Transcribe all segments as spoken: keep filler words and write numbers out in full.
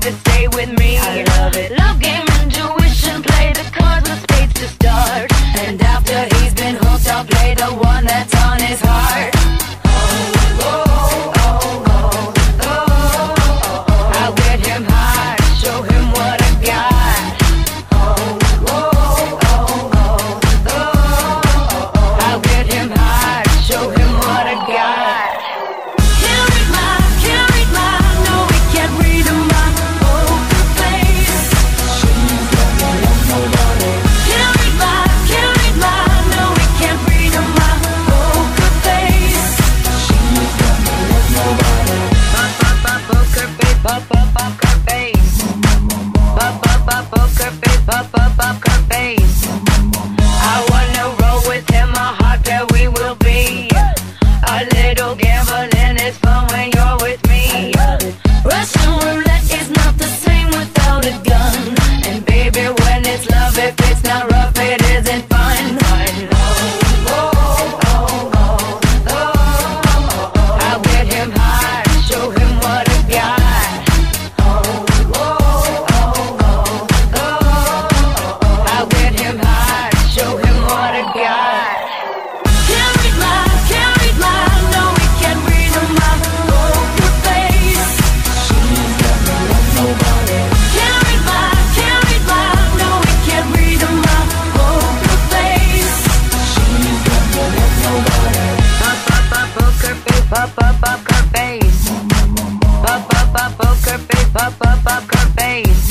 to stay with me. I love it. Love game, intuition, play the cards with spades to start. And after he's been hooked, I'll play the one that's on his heart. Oh, oh, oh, oh, oh, oh. I'll get him high, show him what I got. Oh, oh, oh, oh, oh. I'll get him high, show him what I got. Can't read my, can't read my, no, we can't read my poker face. She's got me like nobody. Can't read my, can't read my, no, we can't read my poker face. She's got me like nobody. Pop, pop, pop, poker face, pop, pop, pop, poker face. Pop, pop, pop, poker face, pop, pop, pop, poker face. I wanna roll with him, a hot pair we will be. A little gambling is fun when you're with me. Russian roulette is not the same without a gun. And baby, when it's love, if it's not rough, it isn't fun. Oh, oh, oh, oh, oh, oh. I'll get him high, show him what I got. Oh, oh, oh, oh, oh. I'll get him high, show him what I got. Can't read my, can't read my, no, we can't read my poker face. She's got me like nobody. Can't read my, can't read my, no, we can't read my poker face. She's got me like nobody. Pop, pop, pop, poker face, pop, pop, pop, poker face. Pop, pop, pop, poker face, pop, pop, pop, poker face.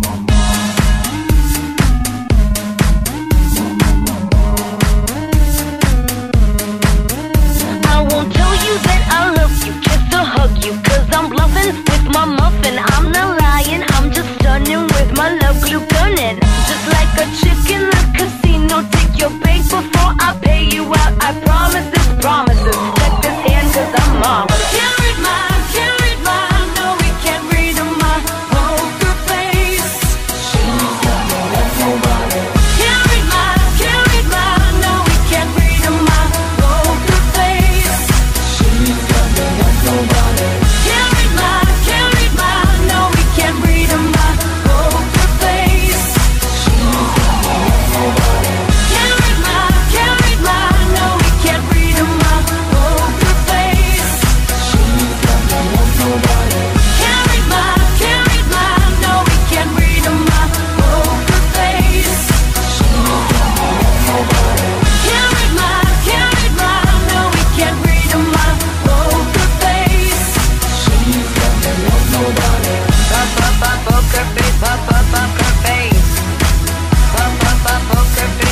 I won't tell you that I love you, kiss or hug you, cause I'm bluffing with my muffin. I'm not lying, I'm just stunning with my love glue gunning. Just like a chick in the casino, take your bank before I pay you out. I promise this promise.